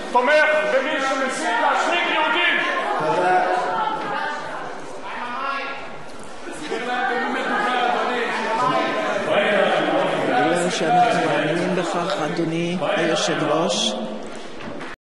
תומך במי שמסית להשמיד יהודים. תודה. בגלל שאנחנו מאמינים בכך, אדוני היושב ראש,